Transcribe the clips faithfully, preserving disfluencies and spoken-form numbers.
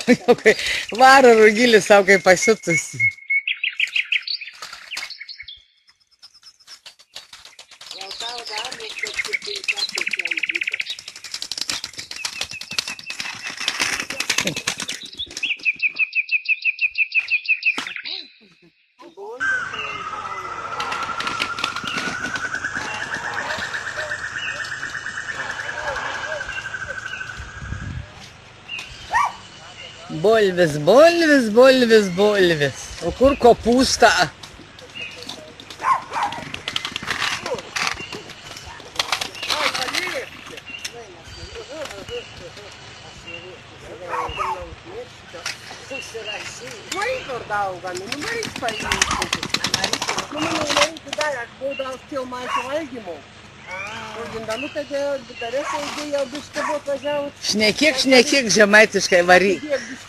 Varo Rugilis savo kaip pasiutusi. Bolvis, bolvis, bolvis, bolvis. O kur kopūsta? Măi, dau, nu mai spui. Nu mai dai, acum dau eu mai cu algimo. Dar nu te darė, kai jau biškai buvo atvažiavus. Šnekėk, šnekėk žemaitiškai varyk.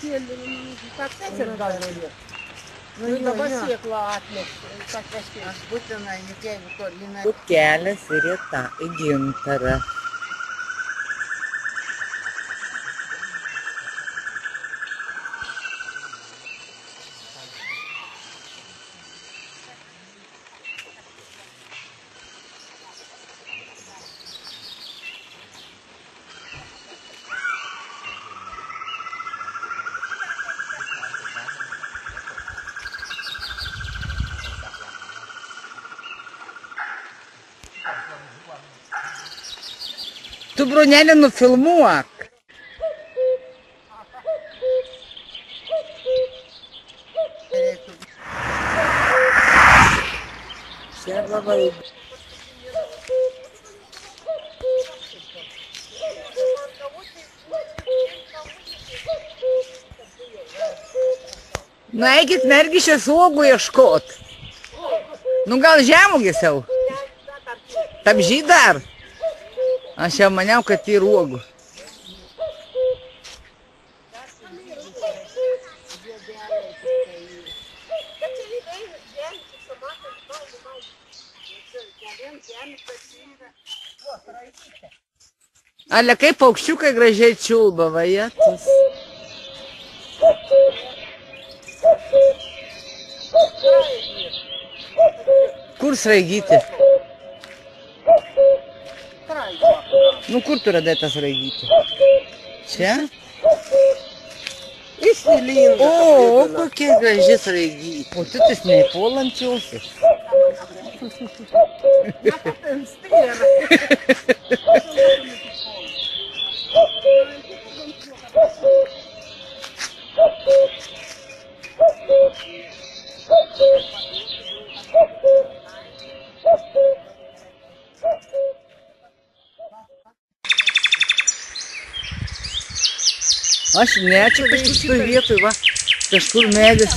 Nu dabar sėklą atneš. Aš būtinai, jeigu Korlina. Kelias į Rita, į Gintarą. Tu, Brunelė, nufilmuok. Čia labai. Nu, eikit mergišės uogų ieškot. Nu, gal žemugės jau? Tapžy dar? Aš jau maniau, kad yra uogų. Ale kaip paukščiukai gražiai čiulba, vajetus. Kur sraigyti? Nu, kur tu radai tas raigytį? Čia? Įsilinda. O, kokie graži raigytė. O tu tis neįpuolančiausias. Aš ne, čia kažkur šitoj vietoj, va, kažkur medis.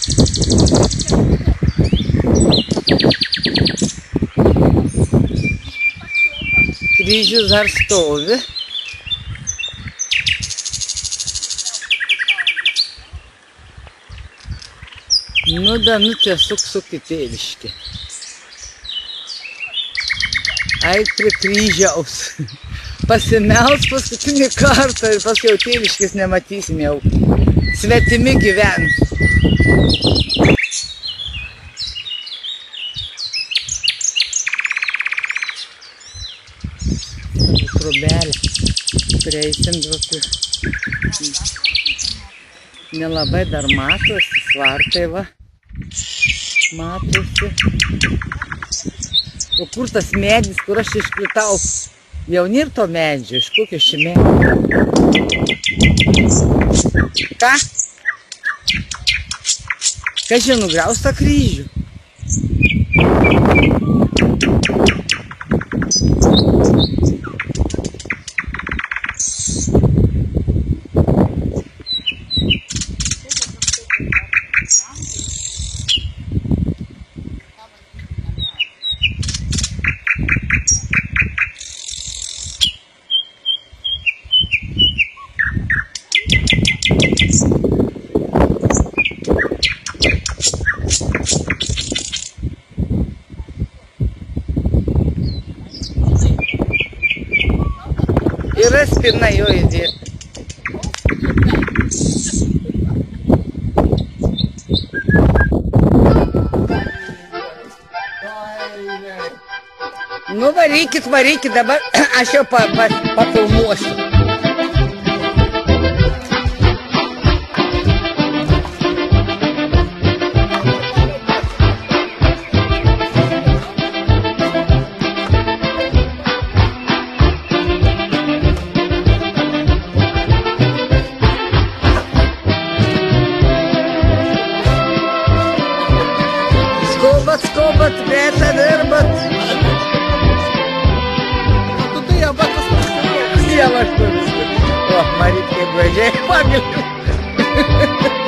Kryžius dar stovi. Nu, da, nu, tiesiog suk į tėviškį. Eit prie kryžiaus. Pasimels paskutinį kartą ir paskui jau tėviškis nematysim jau. Svetimi gyvens. Trubelė. Prieisim tokiu. Nelabai dar matosi, svartai va. Matosi. O kur tas medis, kur aš išplitau? Jau nėr to medžio, iš kokio ši medžio. Ką? Kas čia nugriaus tą kryžių? Yra spina jo įdėta. Nu varykit, varykit, dabar aš jau pa, pa, papilmuosiu. Skubat, skubat, Greta, dirbat. Tu tai jau batus pasidarė. Dievas tu viskas. O, Maryt, kaip gražiai pagaliau.